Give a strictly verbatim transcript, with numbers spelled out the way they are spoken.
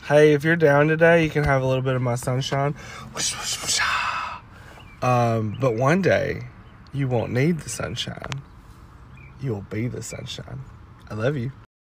Hey, if you're down today, you can have a little bit of my sunshine. Um, but one day, you won't need the sunshine. You will be the sunshine. I love you.